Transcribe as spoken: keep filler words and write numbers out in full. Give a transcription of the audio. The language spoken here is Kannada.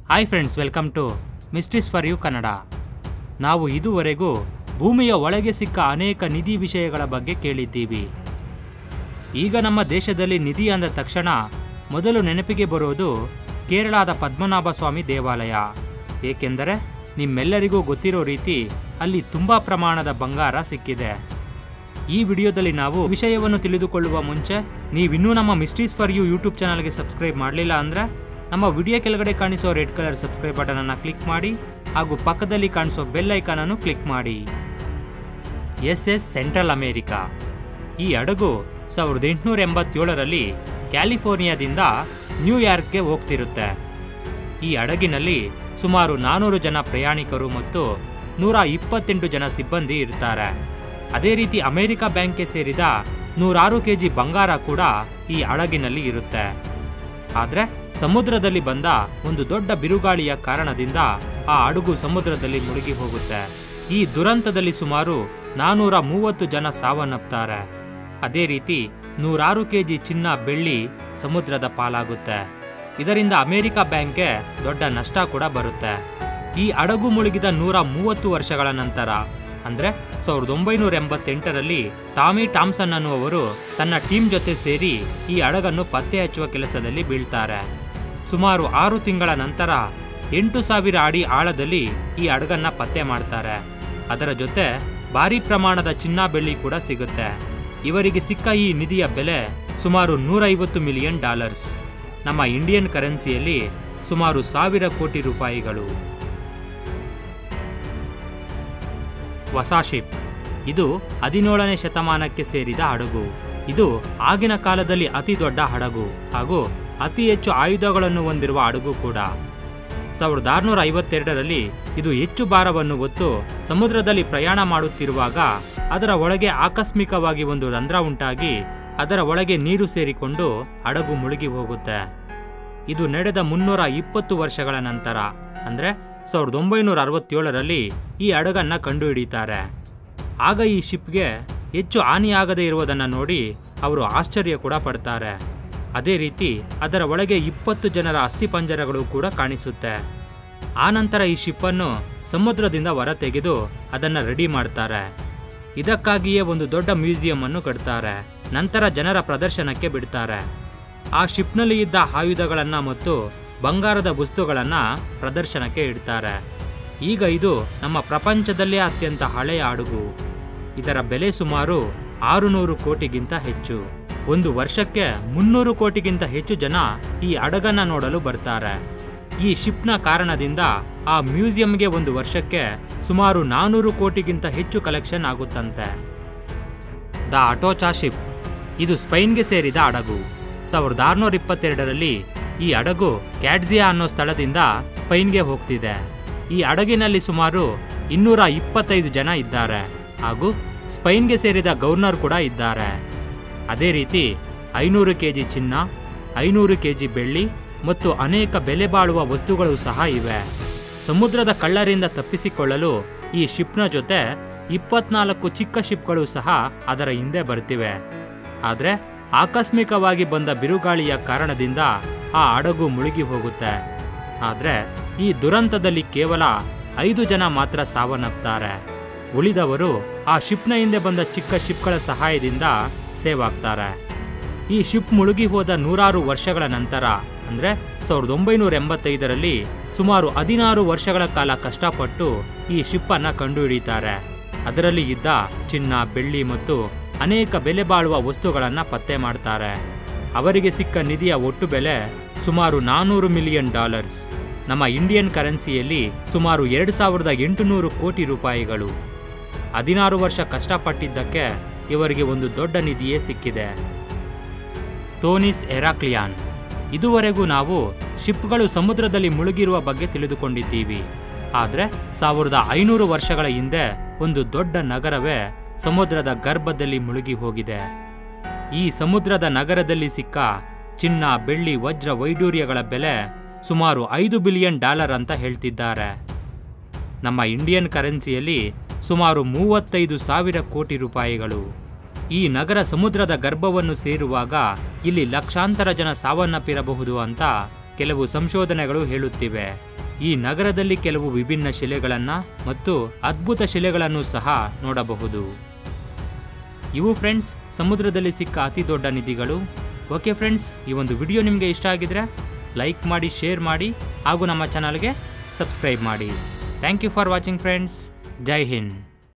Hi friends, welcome to mysteries for you Kannada. ನಾವು ಇದುವರೆಗೂ ಭೂಮಿಯ ಒಳಗೆ ಸಿಕ್ಕ ಅನೇಕ ನಿಧಿ ವಿಷಯಗಳ ಬಗ್ಗೆ ಕೇಳಿದ್ದೀವಿ. ಈಗ ನಮ್ಮ ದೇಶದಲ್ಲಿ ನಿಧಿ ಅಂದ ತಕ್ಷಣ ಮೊದಲು ನೆನಪಿಗೆ ಬರೋದು ಕೇರಳದ ಪದ್ಮನಾಭ ಸ್ವಾಮಿ ದೇವಾಲಯ. ಏಕೆಂದರೆ ನಿಮ್ಮೆಲ್ಲರಿಗೂ ಗೊತ್ತಿರೋ ರೀತಿ ಅಲ್ಲಿ ತುಂಬ ಪ್ರಮಾಣದ ಬಂಗಾರ ಸಿಕ್ಕಿದೆ. ಈ ವಿಡಿಯೋದಲ್ಲಿ ನಾವು ವಿಷಯವನ್ನು ತಿಳಿದುಕೊಳ್ಳುವ ಮುಂಚೆ ನೀವಿನ್ನೂ ನಮ್ಮ ಮಿಸ್ಟ್ರೀಸ್ ಫಾರ್ ಯು ಯೂಟ್ಯೂಬ್ ಚಾನಲ್ಗೆ ಸಬ್ಸ್ಕ್ರೈಬ್ ಮಾಡಲಿಲ್ಲ ಅಂದರೆ ನಮ್ಮ ವಿಡಿಯೋ ಕೆಳಗಡೆ ಕಾಣಿಸೋ ರೆಡ್ ಕಲರ್ ಸಬ್ಸ್ಕ್ರೈಬ್ ಬಟನನ್ನು ಕ್ಲಿಕ್ ಮಾಡಿ ಹಾಗೂ ಪಕ್ಕದಲ್ಲಿ ಕಾಣಿಸೋ ಬೆಲ್ ಐಕಾನನ್ನು ಕ್ಲಿಕ್ ಮಾಡಿ. S S central America. ಈ ಹಡಗು ಸಾವಿರದ ಎಂಟುನೂರ ಎಂಬತ್ತೇಳರಲ್ಲಿ ಕ್ಯಾಲಿಫೋರ್ನಿಯಾದಿಂದ ನ್ಯೂಯಾರ್ಕ್ಗೆ ಹೋಗ್ತಿರುತ್ತೆ. ಈ ಹಡಗಿನಲ್ಲಿ ಸುಮಾರು ನಾನ್ನೂರು ಜನ ಪ್ರಯಾಣಿಕರು ಮತ್ತು ನೂರ ಇಪ್ಪತ್ತೆಂಟು ಜನ ಸಿಬ್ಬಂದಿ ಇರ್ತಾರೆ. ಅದೇ ರೀತಿ ಅಮೆರಿಕ ಬ್ಯಾಂಕ್ಗೆ ಸೇರಿದ ನೂರಾರು ಕೆ ಜಿ ಬಂಗಾರ ಕೂಡ ಈ ಹಡಗಿನಲ್ಲಿ ಇರುತ್ತೆ. ಆದರೆ ಸಮುದ್ರದಲ್ಲಿ ಬಂದ ಒಂದು ದೊಡ್ಡ ಬಿರುಗಾಳಿಯ ಕಾರಣದಿಂದ ಆ ಹಡಗು ಸಮುದ್ರದಲ್ಲಿ ಮುಳುಗಿ ಹೋಗುತ್ತೆ. ಈ ದುರಂತದಲ್ಲಿ ಸುಮಾರು ನಾನ್ನೂರ ಮೂವತ್ತು ಜನ ಸಾವನ್ನಪ್ತಾರೆ. ಅದೇ ರೀತಿ ನೂರಾರು ಕೆ ಜಿ ಚಿನ್ನ ಬೆಳ್ಳಿ ಸಮುದ್ರದ ಪಾಲಾಗುತ್ತೆ. ಇದರಿಂದ ಅಮೆರಿಕ ಬ್ಯಾಂಕ್ಗೆ ದೊಡ್ಡ ನಷ್ಟ ಕೂಡ ಬರುತ್ತೆ. ಈ ಹಡಗು ಮುಳುಗಿದ ನೂರ ಮೂವತ್ತು ವರ್ಷಗಳ ನಂತರ ಅಂದರೆ ಸಾವಿರದ ಒಂಬೈನೂರ ಎಂಬತ್ತೆಂಟರಲ್ಲಿ ಟಾಮಿ ಟಾಮ್ಸನ್ ಅನ್ನುವರು ತನ್ನ ಟೀಮ್ ಜೊತೆ ಸೇರಿ ಈ ಹಡಗನ್ನು ಪತ್ತೆ ಹಚ್ಚುವ ಕೆಲಸದಲ್ಲಿ ಬೀಳ್ತಾರೆ. ಸುಮಾರು ಆರು ತಿಂಗಳ ನಂತರ ಎಂಟು ಸಾವಿರ ಅಡಿ ಆಳದಲ್ಲಿ ಈ ಹಡಗನ್ನ ಪತ್ತೆ ಮಾಡ್ತಾರೆ. ಅದರ ಜೊತೆ ಭಾರಿ ಪ್ರಮಾಣದ ಚಿನ್ನ ಬೆಳ್ಳಿ ಕೂಡ ಸಿಗುತ್ತೆ. ಇವರಿಗೆ ಸಿಕ್ಕ ಈ ನಿಧಿಯ ಬೆಲೆ ಸುಮಾರು ನೂರೈವತ್ತು ಮಿಲಿಯನ್ ಡಾಲರ್ಸ್, ನಮ್ಮ ಇಂಡಿಯನ್ ಕರೆನ್ಸಿಯಲ್ಲಿ ಸುಮಾರು ಸಾವಿರ ಕೋಟಿ ರೂಪಾಯಿಗಳು. ಹೊಸ ಶಿಪ್. ಇದು ಹದಿನೇಳನೇ ಶತಮಾನಕ್ಕೆ ಸೇರಿದ ಹಡಗು. ಇದು ಆಗಿನ ಕಾಲದಲ್ಲಿ ಅತಿ ದೊಡ್ಡ ಹಡಗು ಹಾಗೂ ಅತಿ ಹೆಚ್ಚು ಆಯುಧಗಳನ್ನು ಹೊಂದಿರುವ ಹಡಗು ಕೂಡ. ಸಾವಿರದ ಆರುನೂರ ಐವತ್ತೆರಡರಲ್ಲಿ ಇದು ಹೆಚ್ಚು ಭಾರವನ್ನು ಹೊತ್ತು ಸಮುದ್ರದಲ್ಲಿ ಪ್ರಯಾಣ ಮಾಡುತ್ತಿರುವಾಗ ಅದರ ಒಳಗೆ ಆಕಸ್ಮಿಕವಾಗಿ ಒಂದು ರಂಧ್ರ ಉಂಟಾಗಿ ಅದರ ಒಳಗೆ ನೀರು ಸೇರಿಕೊಂಡು ಹಡಗು ಮುಳುಗಿ ಹೋಗುತ್ತೆ. ಇದು ನಡೆದ ಮುನ್ನೂರ ಇಪ್ಪತ್ತು ವರ್ಷಗಳ ನಂತರ ಅಂದರೆ ಸಾವಿರದ ಒಂಬೈನೂರ ಅರವತ್ತೇಳರಲ್ಲಿ ಈ ಹಡಗನ್ನ ಕಂಡುಹಿಡಿತಾರೆ. ಆಗ ಈ ಶಿಪ್ಗೆ ಹೆಚ್ಚು ಹಾನಿಯಾಗದೇ ಇರುವುದನ್ನು ನೋಡಿ ಅವರು ಆಶ್ಚರ್ಯ ಕೂಡ ಪಡ್ತಾರೆ. ಅದೇ ರೀತಿ ಅದರ ಒಳಗೆ ಇಪ್ಪತ್ತು ಜನರ ಅಸ್ಥಿಪಂಜರಗಳು ಕೂಡ ಕಾಣಿಸುತ್ತೆ. ಆನಂತರ ಈ ಶಿಪ್ಪನ್ನು ಸಮುದ್ರದಿಂದ ಹೊರ ತೆಗೆದು ಅದನ್ನು ರೆಡಿ ಮಾಡ್ತಾರೆ. ಇದಕ್ಕಾಗಿಯೇ ಒಂದು ದೊಡ್ಡ ಮ್ಯೂಸಿಯಂ ಅನ್ನು ಕಟ್ತಾರೆ. ನಂತರ ಜನರ ಪ್ರದರ್ಶನಕ್ಕೆ ಬಿಡ್ತಾರೆ. ಆ ಶಿಪ್ನಲ್ಲಿ ಇದ್ದ ಆಯುಧಗಳನ್ನು ಮತ್ತು ಬಂಗಾರದ ವಸ್ತುಗಳನ್ನು ಪ್ರದರ್ಶನಕ್ಕೆ ಇಡ್ತಾರೆ. ಈಗ ಇದು ನಮ್ಮ ಪ್ರಪಂಚದಲ್ಲೇ ಅತ್ಯಂತ ಹಳೆಯ ಹಡಗು. ಇದರ ಬೆಲೆ ಸುಮಾರು ಆರುನೂರು ಕೋಟಿಗಿಂತ ಹೆಚ್ಚು. ಒಂದು ವರ್ಷಕ್ಕೆ ಮುನ್ನೂರು ಕೋಟಿಗಿಂತ ಹೆಚ್ಚು ಜನ ಈ ಹಡಗನ್ನ ನೋಡಲು ಬರ್ತಾರೆ. ಈ ಶಿಪ್ನ ಕಾರಣದಿಂದ ಆ ಮ್ಯೂಸಿಯಂಗೆ ಒಂದು ವರ್ಷಕ್ಕೆ ಸುಮಾರು ನಾನ್ನೂರು ಕೋಟಿಗಿಂತ ಹೆಚ್ಚು ಕಲೆಕ್ಷನ್ ಆಗುತ್ತಂತೆ. The Atocha ship. ಇದು ಸ್ಪೈನ್ಗೆ ಸೇರಿದ ಹಡಗು. ಸಾವಿರದ ಆರುನೂರ ಇಪ್ಪತ್ತೆರಡರಲ್ಲಿ ಈ ಹಡಗು ಕ್ಯಾಟ್ಜಿಯಾ ಅನ್ನೋ ಸ್ಥಳದಿಂದ ಸ್ಪೈನ್ಗೆ ಹೋಗ್ತಿದೆ. ಈ ಹಡಗಿನಲ್ಲಿ ಸುಮಾರು ಇನ್ನೂರ ಇಪ್ಪತ್ತೈದು ಜನ ಇದ್ದಾರೆ ಹಾಗೂ ಸ್ಪೈನ್ಗೆ ಸೇರಿದ ಗವರ್ನರ್ ಕೂಡ ಇದ್ದಾರೆ. ಅದೇ ರೀತಿ ಐನೂರು ಕೆ ಜಿ ಚಿನ್ನ, ಐನೂರು ಕೆ ಜಿ ಬೆಳ್ಳಿ ಮತ್ತು ಅನೇಕ ಬೆಲೆ ಬಾಳುವ ವಸ್ತುಗಳು ಸಹ ಇವೆ. ಸಮುದ್ರದ ಕಳ್ಳರಿಂದ ತಪ್ಪಿಸಿಕೊಳ್ಳಲು ಈ ಶಿಪ್ನ ಜೊತೆ ಇಪ್ಪತ್ನಾಲ್ಕು ಚಿಕ್ಕ ಶಿಪ್ಗಳು ಸಹ ಅದರ ಹಿಂದೆ ಬರ್ತಿವೆ. ಆದರೆ ಆಕಸ್ಮಿಕವಾಗಿ ಬಂದ ಬಿರುಗಾಳಿಯ ಕಾರಣದಿಂದ ಆ ಹಡಗು ಮುಳುಗಿ ಹೋಗುತ್ತೆ. ಆದರೆ ಈ ದುರಂತದಲ್ಲಿ ಕೇವಲ ಐದು ಜನ ಮಾತ್ರ ಸಾವನ್ನಪ್ತಾರೆ. ಉಳಿದವರು ಆ ಶಿಪ್ನ ಹಿಂದೆ ಬಂದ ಚಿಕ್ಕ ಶಿಪ್ಗಳ ಸಹಾಯದಿಂದ ಸೇವ್ ಆಗ್ತಾರೆ. ಈ ಶಿಪ್ ಮುಳುಗಿ ಹೋದ ನೂರಾರು ವರ್ಷಗಳ ನಂತರ ಅಂದರೆ ಸಾವಿರದ ಒಂಬೈನೂರ ಎಂಬತ್ತೈದರಲ್ಲಿ ಸುಮಾರು ಹದಿನಾರು ವರ್ಷಗಳ ಕಾಲ ಕಷ್ಟಪಟ್ಟು ಈ ಶಿಪ್ಪನ್ನು ಕಂಡುಹಿಡಿತಾರೆ. ಅದರಲ್ಲಿ ಇದ್ದ ಚಿನ್ನ, ಬೆಳ್ಳಿ ಮತ್ತು ಅನೇಕ ಬೆಲೆ ಬಾಳುವ ವಸ್ತುಗಳನ್ನು ಪತ್ತೆ ಮಾಡ್ತಾರೆ. ಅವರಿಗೆ ಸಿಕ್ಕ ನಿಧಿಯ ಒಟ್ಟು ಬೆಲೆ ಸುಮಾರು ನಾನ್ನೂರು ಮಿಲಿಯನ್ ಡಾಲರ್ಸ್, ನಮ್ಮ ಇಂಡಿಯನ್ ಕರೆನ್ಸಿಯಲ್ಲಿ ಸುಮಾರು ಎರಡು ಸಾವಿರದ ಎಂಟುನೂರು ಕೋಟಿ ರೂಪಾಯಿಗಳು. ಹದಿನಾರು ವರ್ಷ ಕಷ್ಟಪಟ್ಟಿದ್ದಕ್ಕೆ ಇವರಿಗೆ ಒಂದು ದೊಡ್ಡ ನಿಧಿಯೇ ಸಿಕ್ಕಿದೆ. ಥೋನಿಸ್ ಹೆರಾಕ್ಲಿಯಾನ್. ಇದುವರೆಗೂ ನಾವು ಶಿಪ್ಗಳು ಸಮುದ್ರದಲ್ಲಿ ಮುಳುಗಿರುವ ಬಗ್ಗೆ ತಿಳಿದುಕೊಂಡಿದ್ದೀವಿ. ಆದರೆ ಸಾವಿರದ ಐನೂರು ವರ್ಷಗಳ ಹಿಂದೆ ಒಂದು ದೊಡ್ಡ ನಗರವೇ ಸಮುದ್ರದ ಗರ್ಭದಲ್ಲಿ ಮುಳುಗಿ ಹೋಗಿದೆ. ಈ ಸಮುದ್ರದ ನಗರದಲ್ಲಿ ಸಿಕ್ಕ ಚಿನ್ನ, ಬೆಳ್ಳಿ, ವಜ್ರ, ವೈಡೂರ್ಯಗಳ ಬೆಲೆ ಸುಮಾರು ಐದು ಬಿಲಿಯನ್ ಡಾಲರ್ ಅಂತ ಹೇಳ್ತಿದ್ದಾರೆ. ನಮ್ಮ ಇಂಡಿಯನ್ ಕರೆನ್ಸಿಯಲ್ಲಿ ಸುಮಾರು ಮೂವತ್ತೈದು ಸಾವಿರ ಕೋಟಿ ರೂಪಾಯಿಗಳು. ಈ ನಗರ ಸಮುದ್ರದ ಗರ್ಭವನ್ನು ಸೇರುವಾಗ ಇಲ್ಲಿ ಲಕ್ಷಾಂತರ ಜನ ಸಾವನ್ನಪ್ಪಿರಬಹುದು ಅಂತ ಕೆಲವು ಸಂಶೋಧನೆಗಳು ಹೇಳುತ್ತಿವೆ. ಈ ನಗರದಲ್ಲಿ ಕೆಲವು ವಿಭಿನ್ನ ಶಿಲೆಗಳನ್ನು ಮತ್ತು ಅದ್ಭುತ ಶಿಲೆಗಳನ್ನು ಸಹ ನೋಡಬಹುದು. ಇವು ಫ್ರೆಂಡ್ಸ್ ಸಮುದ್ರದಲ್ಲಿ ಸಿಕ್ಕ ಅತಿ ದೊಡ್ಡ ನಿಧಿಗಳು. ಓಕೆ ಫ್ರೆಂಡ್ಸ್, ಈ ಒಂದು ವಿಡಿಯೋ ನಿಮಗೆ ಇಷ್ಟ ಆಗಿದ್ರೆ ಲೈಕ್ ಮಾಡಿ, ಶೇರ್ ಮಾಡಿ ಹಾಗೂ ನಮ್ಮ ಚಾನಲ್ಗೆ ಸಬ್ಸ್ಕ್ರೈಬ್ ಮಾಡಿ. Thank you for watching friends. ಜೈ ಹಿಂದ್.